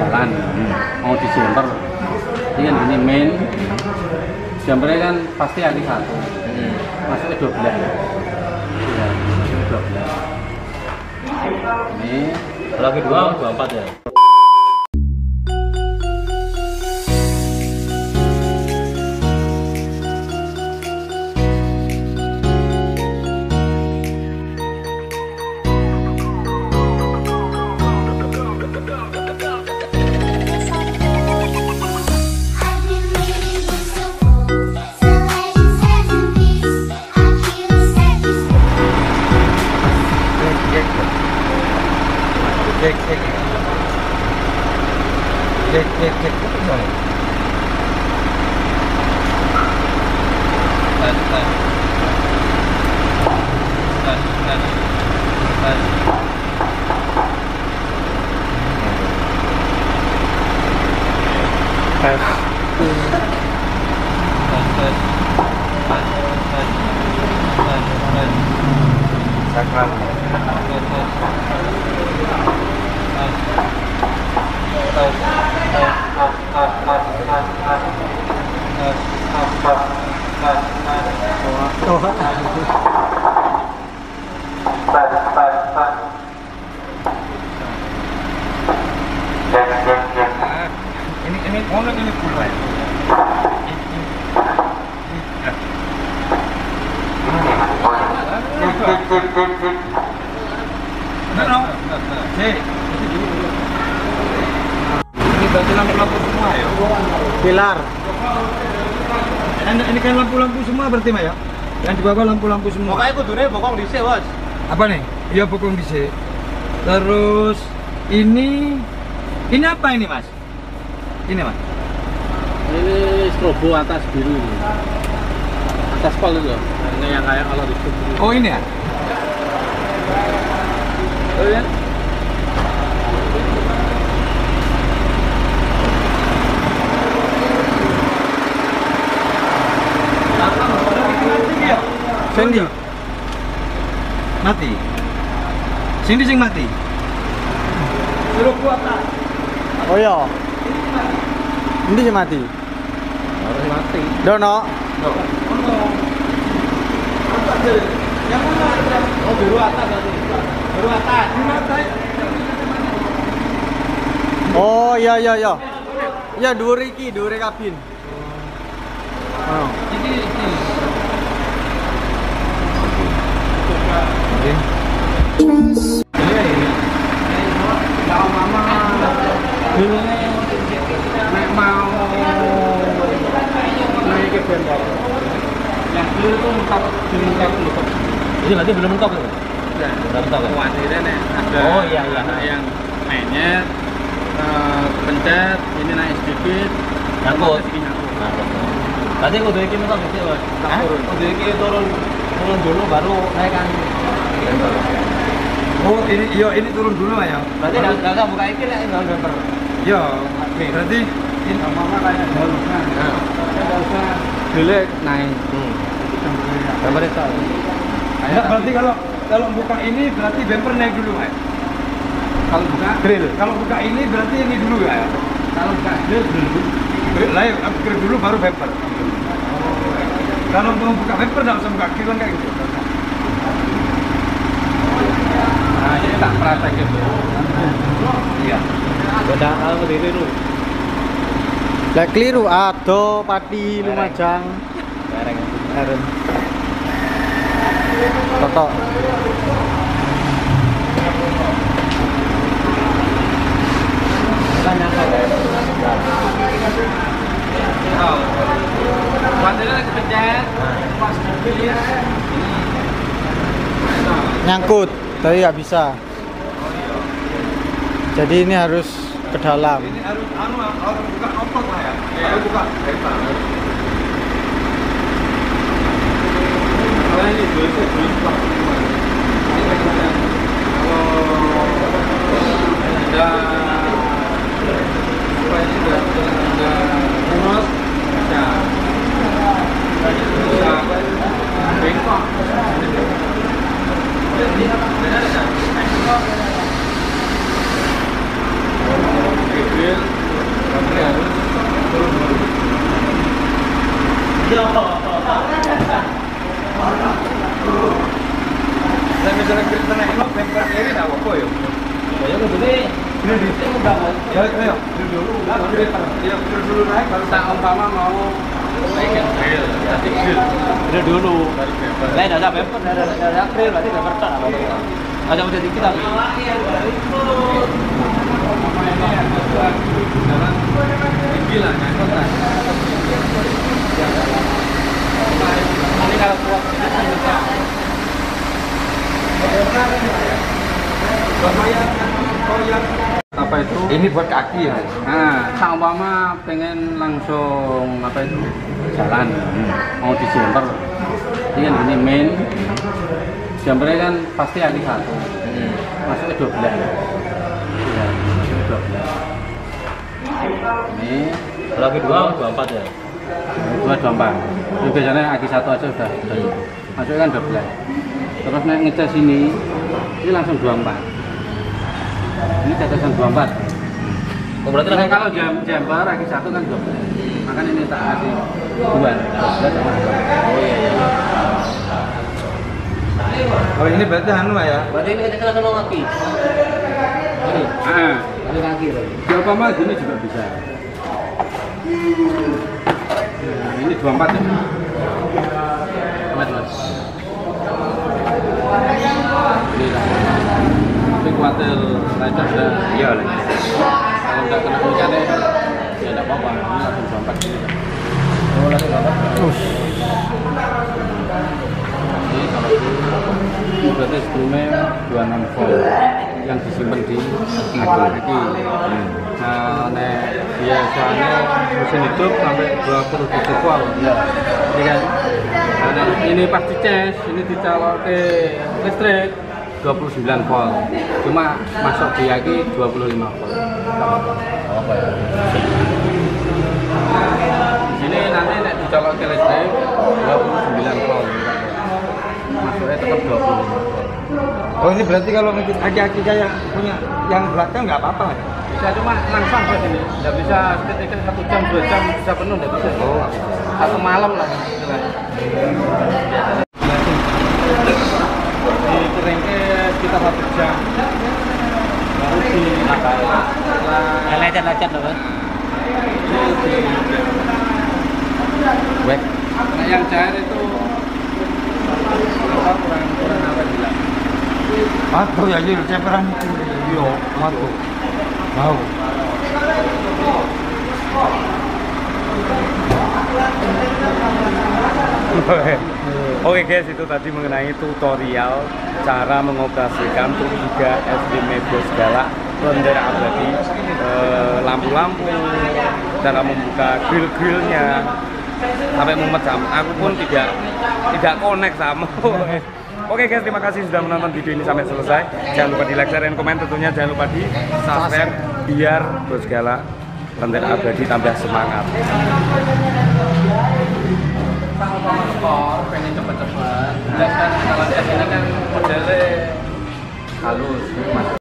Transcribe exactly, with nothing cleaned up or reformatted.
jalan mau di jumper ini kan ini main jumpernya kan pasti aki satu masuknya dua belas ya dua belas ini lagi dua dua empat ya. Cek cek cek cek cek tes tes tes tes tes sakral ini ini ono ini pula ini berarti lampu-lampu semua ya? Pilar. Ini kan lampu-lampu semua berarti Mas ya? Yang di bawah lampu-lampu semua. Pokoknya kudune bokong dhisik, Bos. Apa nih? Iya bokong dhisik. Terus ini ini apa ini Mas? Ini Mas. ini strobo atas biru ini atas pol itu ini yang kayak kalau di sini. Oh ini ya? Oh ya Sandy mati. Sandy sing mati. Suruh kuat tak? Oh iya. Ini sih mati. harus mati Dono. Yang mana? Oh, biru atas berarti. Biru atas. Oh iya iya iya. Ya dhuwur iki, dhuwur kabin. Oh. Ini ini. kalau mama dulu nek mau naik ke bendor yang dulu itu mentok belum mentok mentok Ini berarti belum mentok ya? ya Belum mentok ya? khawatirnya nek ada Oh, iya, iya. anak yang mainnya eh, pencet ini naik sedikit Nyangkut. sedikit nyangkut. Berarti kudu iki mentok dhisik, Bos. Hah? Kudu iki turun turun dulu baru naik kan. Oh ini iya ini turun dulu Mas ya. Berarti enggak enggak usah buka iki lek enggak bumper. Iya. Berarti ini mama kayak harusnya Nah. nggak usah dulu naik Hmm. gambar itu Enggak, berarti kalau kalau buka ini berarti bumper naik dulu Mas. kalau buka Grill. Kalau buka ini berarti ini dulu ya. kalau buka grill dulu Grill lah ya, grill dulu baru bumper. Kalau mau buka bumper enggak usah buka grill kayak gitu. nah ini tak praktek gitu Iya. Beda kalau berdiri dulu. Lah keliru ado pati Lumajang. Bareng. Aren. Toto. Banyak kok. oh kuatirnya lagi pencet pas dipilih Nyangkut, tapi nggak bisa. Jadi ini harus ke dalam. Ini harus anu harus buka otot lah ya. Harus buka bumper. kalau ini dulu itu dulu pas ini bagaimana kalau ada apa ini ada ada poros bisa bisa bengkok grill Ya, ayo. Dulu. Ya, dulu naik baru Tak umpama mau naikin grill, jadi grill. Grill dulu. Baru bemper. Lain ada bemper, ada ada grill, berarti bemper tak apa-apa. Ada udah dikit tapi. Jalan tinggi lah, ngangkut lah. Ini kalau kuat ini kan bisa. Apa itu? ini buat kaki ya. Nah, tak umpama pengen langsung apa itu jalan, mau di jumper, ini kan ini main, jumpernya kan pasti kaki satu, masuknya dua belas, ya, masuknya dua belas. Ini Kalau kedua dua empat ya. dua dua empat, ini biasanya kaki satu aja udah, udah masuknya kan dua belas. Terus naik ngecas ini, ini langsung dua empat. Ini catasan dua empat. Oh, berarti Nah, langsung kalau jam jumper kaki satu kan dua belas. Makanya ini tak kasih dua, dua belas sama dua. Oh iya iya. Oh, ini berarti anu ya. Berarti ini kita langsung kaki. Ini. Ah, Ini kaki loh. dua umpama gini juga bisa. Nah, ini dua empat ya. Mas, mas. Ini lah. Tapi khawatir lecet dan Iya, kalau nggak kena hujannya ya nggak apa-apa. Ini langsung dua empat gini. Oh, langsung dua empat. Ini kalau itu berarti sebelumnya dua puluh enam volt yang disimpan di kaki. Nah, nek biasanya mesin hidup sampai dua puluh tujuh volt. Iya. Iya kan? Nah, nek ini pas dicas, ini dicolok ke listrik dua puluh sembilan volt. Cuma masuk di kaki dua puluh lima volt. Oh, apa ya? Di sini nanti nek dicolok ke listrik dua puluh sembilan volt. Masuknya tetap dua puluh lima volt. Oh, ini berarti kalau ngikut kaki-kaki kayak punya yang belakang nggak apa-apa ya? Bisa cuma langsung ke sini. Nggak bisa seketika satu jam, dua jam bisa penuh, nggak bisa. Oh. Satu malam lah. Biasanya di keringke sekitar satu jam. Baru di Yang lecet-lecet loh kan? Wek. Nah, yang cair itu apa kurang kurang apa bilang? Matu ya, jadi ceperan itu. Yo, matu. Mau. Oke guys, itu tadi mengenai tutorial cara mengoperasikan T tiga S D Mebos Galak Bendera Abadi, eh, lampu-lampu, cara membuka grill-grillnya sampai memecah. Aku pun tidak tidak connect sama. Oke guys, terima kasih sudah menonton video ini sampai selesai. Jangan lupa di like, share, dan komen. Tentunya jangan lupa di subscribe biar Bos Galak Bendera Abadi tambah semangat. Skor pengen cepet-cepet. Jelas kan kalau ini kan modelnya halus.